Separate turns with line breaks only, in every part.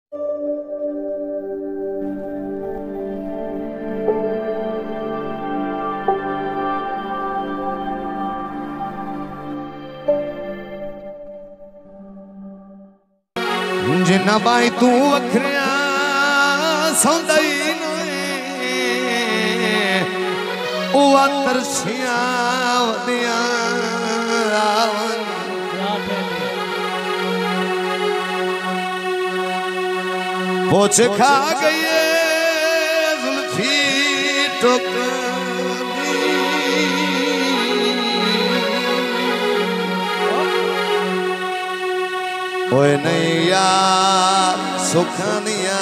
जिन्ना by तू वखरिया सौंदा ही नहीं तरसिया वदिया पोछ खा गई जुल्फी टोक ओए नहीं यार सुखनिया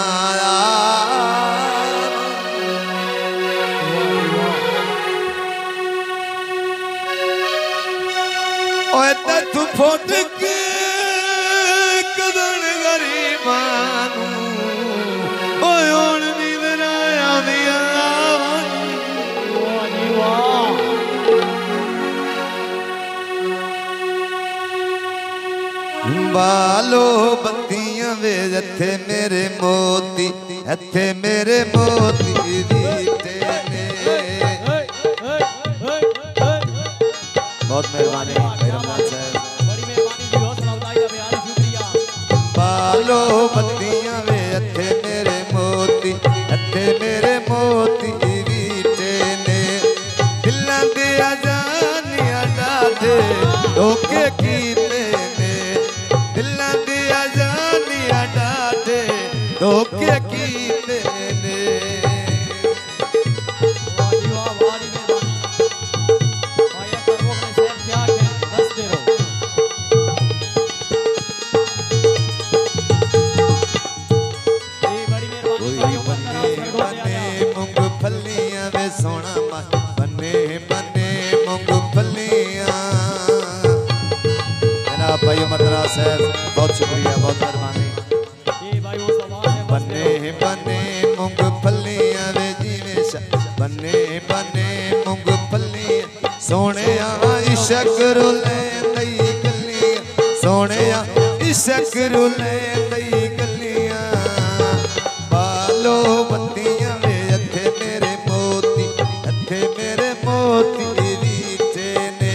ओए तू फुट के कदन गरीबानू ओए हुण नी बनाया दिया बालो बत्तियां वे इत्थे मेरे मोती इत्थे मेरे मोती बीते ने बहुत मेहरबानी रमजान साहब बड़ी मेहरबानी जी हौसला अफजाई दा बेहद शुक्रिया बालो बत्तियां वे इत्थे मेरे मोती बीते ने दिलां दे अजानियां डाटे धोखे कीते धोखे कीते ने मूंगफलियां वे सोना बने बने मूंगफलियां जनाब भाई उमरदरा साहब बहुत शुक्रिया बहुत मेहरबानी बने बने मूंगफलियां वे जीवे बने बने मूंगफलियां सोने इश्क रुले दई गलियां सोने इश्क रुले दई गलियां बालो बत्तियां वे इत्थे मेरे मोती बीते ने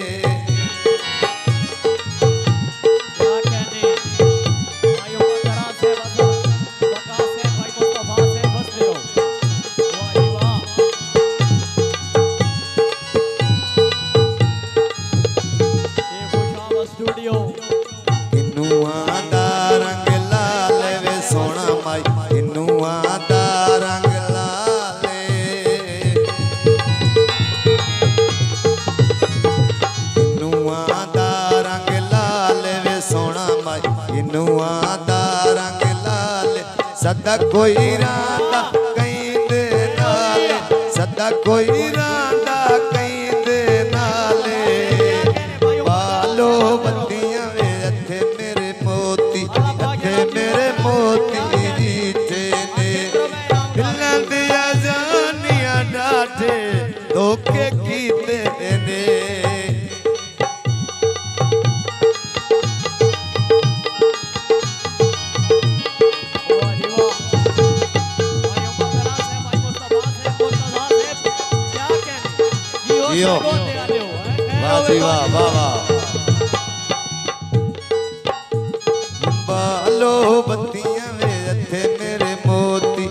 सदा कोई रांदा कहीं दे नाले सदा कोई रांदा कहीं दे नाले बालो बत्तियां वे इत्थे मेरे मोती बीते ने दिलां दे अजानियां डाटे धोखे कीते ने वाह जी वाह वाह वाह बालो बत्तियां वे इत्थे मेरे मोती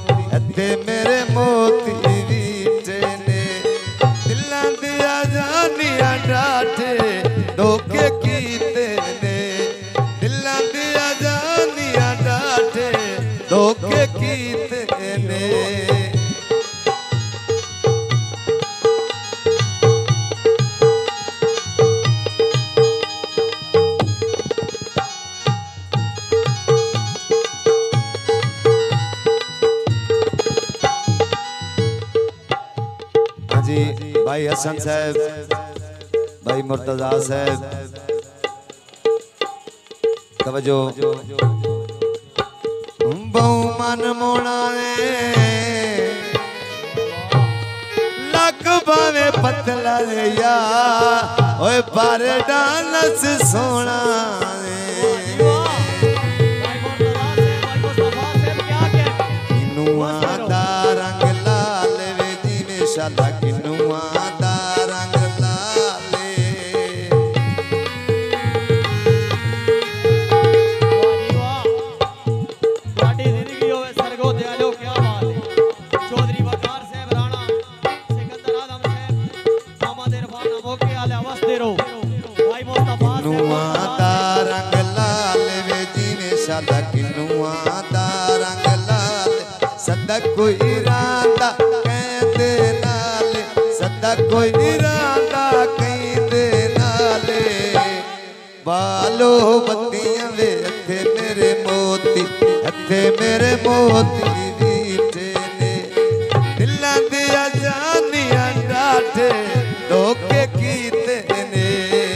बीते ने दिलां दे अजानियां डाटे धोखे कीते ने दिलां दे अजानियां डाटे धोखे कीते ने जी भाई हसन साहब भाई मुर्तजा साहब तवज्जो बहु मन मोना लग बावे पतला या ओए पर डालस सोना
साडी जिंदगी होवे सरगो दयालो क्या बात है। चौधरी वकार साहब राणा सिकंदर आदम साहब मामा दे रफाना मौके आले अवस्थे रो भाई मुस्तफा
नुआ दा रंग लाल वे जीवे सादा किनुआ दा रंग लाल सदा कोई इरादा कहंदे नाल सदा कोई इरादा कहंदे नाल बालो बत्तियां वे हथे मेरे मोती वीटे ने दिलां दिया जानियां डाठे धोखे कीते ने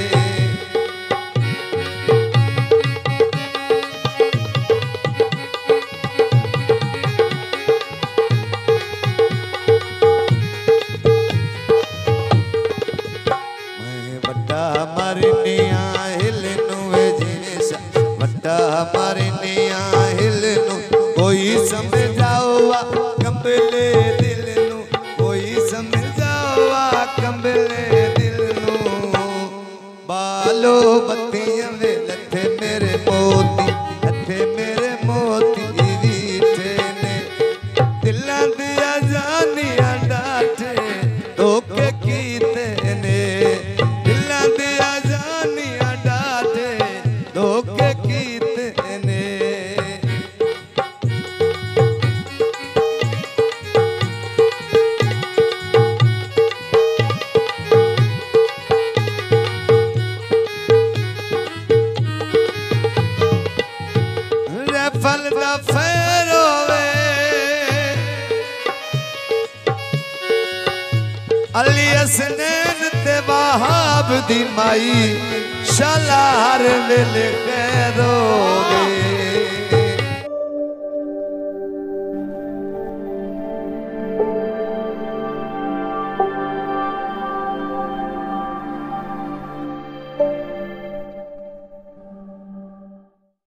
मरनिया हिलनू जिने वड्डा मरनिया हिलनू कोई समझाओ कंबले दिल नू कोई समझाओ कंबले दिल नू बालो बत्तियां वे लथे मेरे मोती वीटे ने दिलां दिया जानियां डाठे धोखे कीते ने धोखे कीते ने रफल दा फेरो वे अली हसनैन ते वहाब दी माई शालार वेले कह दोगे